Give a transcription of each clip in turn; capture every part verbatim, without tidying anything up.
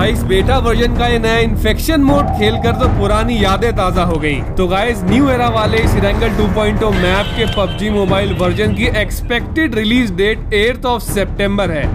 भाई इस beta version का ये नया इन्फेक्शन मोड खेलकर तो पुरानी यादें ताजा हो गई। तो गाइस न्यू एरा वाले इस Erangel two point O map के पबजी मोबाइल वर्जन की expected release date eight of सितंबर है।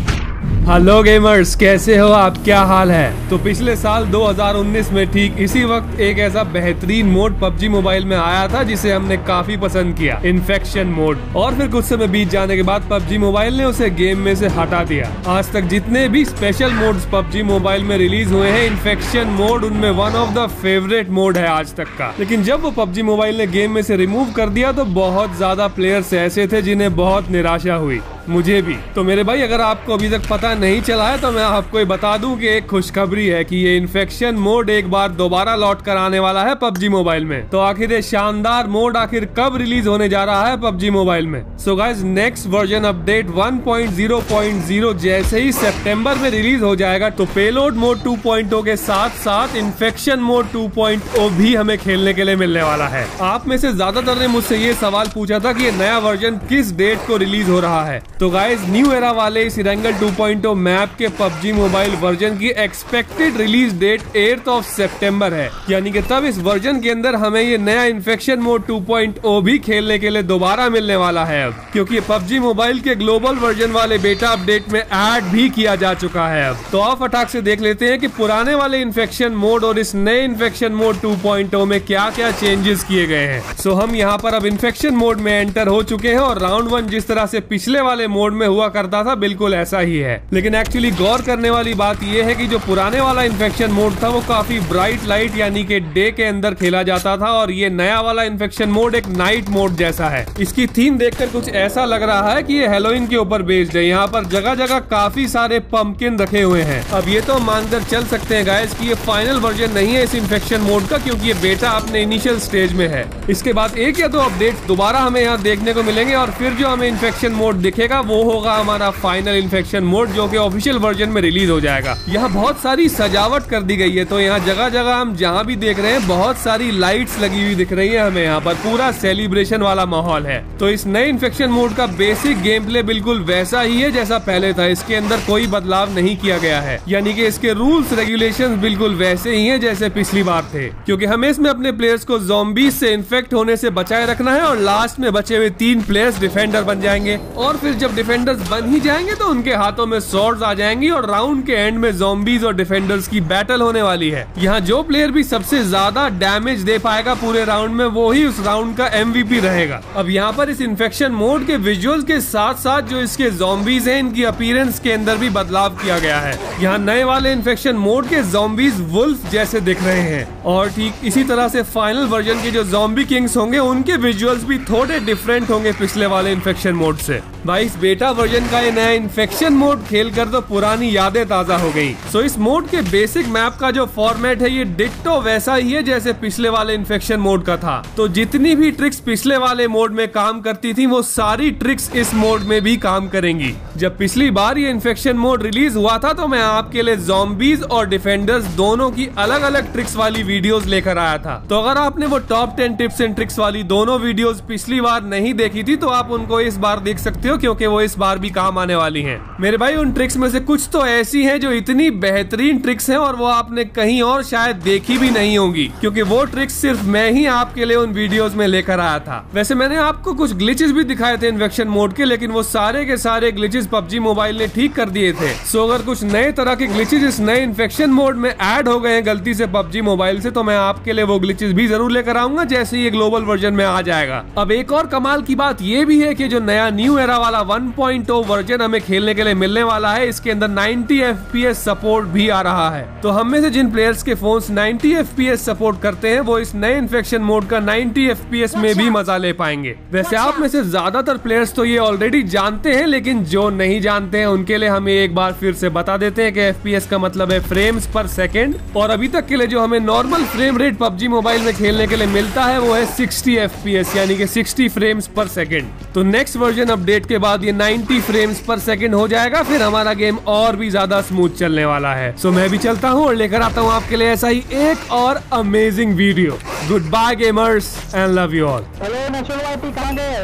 हेलो गेमर्स, कैसे हो आप, क्या हाल है। तो पिछले साल दो हज़ार उन्नीस में ठीक इसी वक्त एक ऐसा बेहतरीन मोड पबजी मोबाइल में आया था जिसे हमने काफी पसंद किया, इन्फेक्शन मोड। और फिर कुछ समय बीत जाने के बाद पबजी मोबाइल ने उसे गेम में से हटा दिया। आज तक जितने भी स्पेशल मोड्स पबजी मोबाइल में रिलीज हुए हैं, इन्फेक्शन मोड उनमें one of the favourite mode है आज तक का। लेकिन जब वो पबजी मोबाइल ने गेम में से रिमूव कर दिया तो बहुत ज्यादा प्लेयर्स ऐसे थे जिन्हें बहुत निराशा हुई, मुझे भी। तो मेरे भाई अगर आपको अभी तक पता नहीं चला है तो मैं आपको ये बता दूं कि एक खुशखबरी है कि ये इन्फेक्शन मोड एक बार दोबारा लौट कर आने वाला है पबजी मोबाइल में। तो आखिर ये शानदार मोड आखिर कब रिलीज होने जा रहा है पबजी मोबाइल में। So guys next version update one point zero point zero जैसे ही सितंबर में रिलीज हो जाएगा तो payload mode two point O के साथ साथ infection mode two point O भी हमें खेलने के लिए मिलने वाला है। आप में से ज्यादातर ने मुझसे ये सवाल पूछा था कि ये नया वर्जन किस डेट को रिलीज हो रहा है। तो गाइस न्यू एरा वाले इस Erangel two point O map के पबजी मोबाइल वर्जन की expected release date eight of सितंबर है। यानी कि तब इस वर्जन के अंदर हमें ये नया infection mode two point O भी खेलने के लिए दोबारा मिलने वाला है अब, क्योंकि पबजी मोबाइल के ग्लोबल वर्जन वाले बेटा अपडेट में ऐड भी किया जा चुका है अब। तो आप फटाक से देख लेते हैं कि पुराने वाले इन्फेक्शन मोड और इस नए infection mode two point O में क्या क्या चेंजेस किए गए हैं। सो हम यहाँ पर अब इन्फेक्शन मोड में एंटर हो चुके हैं और राउंड वन जिस तरह से पिछले वाले मोड में हुआ करता था बिल्कुल ऐसा ही है। लेकिन एक्चुअली गौर करने वाली बात यह है कि जो पुराने वाला इन्फेक्शन मोड था वो काफी ब्राइट लाइट यानी कि डे के अंदर खेला जाता था और ये नया वाला इन्फेक्शन मोड एक नाइट मोड जैसा है। इसकी थीम देखकर कुछ ऐसा लग रहा है कि ये हेलोइन के ऊपर बेस्ड है। यहाँ पर जगह जगह काफी सारे पंपकिन रखे हुए हैं। अब ये तो मानकर चल सकते हैं गाइस कि ये फाइनल वर्जन नहीं है इस इन्फेक्शन मोड का, क्योंकि ये बेटा अपने इनिशियल स्टेज में है। इसके बाद एक या दो अपडेट दोबारा हमें यहाँ देखने को मिलेंगे और फिर जो हमें इन्फेक्शन मोड दिखेगा वो होगा हमारा फाइनल इन्फेक्शन मोड जो कि ऑफिशियल वर्जन में रिलीज हो जाएगा। यहाँ बहुत सारी सजावट कर दी गई है। तो यहाँ जगह जगह हम जहाँ भी देख रहे हैं बहुत सारी लाइट्स लगी हुई दिख रही है हमें। यहाँ पर पूरा सेलिब्रेशन वाला माहौल है। तो इस नए इन्फेक्शन मोड का बेसिक गेम प्ले बिल्कुल वैसा ही है जैसा पहले था। इसके अंदर कोई बदलाव नहीं किया गया है, यानी कि इसके रूल्स रेगुलेशंस बिल्कुल वैसे ही हैं जैसे पिछली बार थे, क्योंकि हमें इसमें अपने प्लेयर्स को ज़ॉम्बीज से इन्फेक्ट होने से बचाए रखना है और लास्ट में बचे हुए तीन प्लेयर्स डिफेंडर बन जाएंगे। और फिर जब डिफेंडर्स बन ही जाएंगे तो उनके हाथों में स्वॉर्ड्स आ जाएंगी और राउंड के एंड में ज़ॉम्बीज और डिफेंडर्स की बैटल होने वाली है। यहाँ जो प्लेयर भी सबसे ज्यादा डैमेज दे पाएगा पूरे राउंड में वो ही उस राउंड का एमवीपी रहेगा। अब यहाँ पर इस इन्फेक्शन मोड के विजुअल्स के साथ साथ जो इसके ज़ॉम्बीज हैं इनकी अपीयरेंस के अंदर भी बदलाव किया गया है। यहाँ नए वाले इन्फेक्शन मोड के ज़ॉम्बीज वुल्फ जैसे दिख रहे हैं और ठीक इसी तरह से फाइनल वर्जन के जो ज़ॉम्बी किंग्स होंगे उनके विजुअल्स भी थोड़े डिफरेंट होंगे पिछले वाले इन्फेक्शन मोड से। भाई इस बेटा वर्जन का ये नया इन्फेक्शन मोड खेलकर तो पुरानी यादें ताजा हो गई। सो इस मोड के बेसिक मैप का जो फॉर्मेट है ये डिट्टो वैसा ही है जैसे पिछले वाले इन्फेक्शन मोड का था। तो जितनी भी ट्रिक्स पिछले वाले मोड में काम करती थी वो सारी ट्रिक्स इस मोड में भी काम करेंगी। जब पिछली बार ये इन्फेक्शन मोड रिलीज हुआ था तो मैं आपके लिए ज़ॉम्बीज और डिफेंडर्स दोनों की अलग अलग ट्रिक्स वाली वीडियोस लेकर आया था। तो अगर आपने वो top ten tips and tricks वाली दोनों वीडियोस पिछली बार नहीं देखी थी तो आप उनको इस बार देख सकते हो, क्योंकि वो इस बार भी काम आने वाली हैं। मेरे भाई उन ट्रिक्स में से कुछ तो ऐसी हैं जो इतनी बेहतरीन ट्रिक्स हैं और वो आपने कहीं और शायद देखी भी नहीं होंगी, क्योंकि वो ट्रिक्स सिर्फ मैं ही आपके लिए उन वीडियोस में लेकर आया था। वैसे मैंने आपको कुछ ग्लिचेस भी दिखाए थे इन्फेक्शन मोड के, लेकिन वो सारे के सारे ग्लिचेस पबजी मोबाइल ने ठीक कर दिए थे। सो अगर कुछ नए तरह के ग्लिचेस इस नए इन्फेक्शन मोड में ऐड हो गए हैं गलती से पबजी मोबाइल से तो मैं आपके लिए वो ग्लिचेस भी जरूर लेकर आऊंगा जैसे ये ग्लोबल वर्जन में आ जाएगा। अब एक और कमाल की बात ये भी है कि जो नया न्यू एरा वाला वन पॉइंट ओ वर्जन हमें खेलने के लिए मिलने वाला है इसके अंदर ninety F P S support भी आ रहा है। तो हम में से जिन प्लेयर्स के phones ninety F P S support करते हैं वो इस नए इन्फेक्शन मोड का नाइंटी एफ पी एस में भी मजा ले पाएंगे। वैसे आप में से ज्यादातर प्लेयर्स तो ये ऑलरेडी जानते हैं, लेकिन जो नहीं जानते हैं उनके लिए हमें एक बार फिर से बता देते हैं कि एफ पी एस का मतलब है फ्रेम्स पर सेकेंड, और अभी तक के लिए जो हमें normal frame rate PUBG mobile में खेलने के लिए मिलता है वो है सिक्सटी एफ पी एस यानी कि सिक्सटी फ्रेम्स पर सेकेंड। तो नेक्स्ट वर्जन अपडेट के बाद ये नाइंटी फ्रेम्स पर सेकेंड हो जाएगा, फिर हमारा गेम और भी ज्यादा स्मूथ चलने वाला है। सो मैं भी चलता हूँ और लेकर आता हूँ आपके लिए ऐसा ही एक और amazing video. Goodbye gamers and love you all. Hello नशुल वाटी कहाँ गए?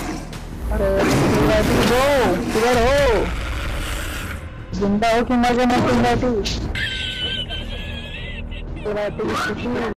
अरे नशुल वाटी दो किधर हो? जिंदा हो कि मर गए नशुल वाटी? तेरा